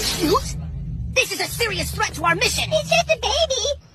cute? This is a serious threat to our mission. It's just a baby.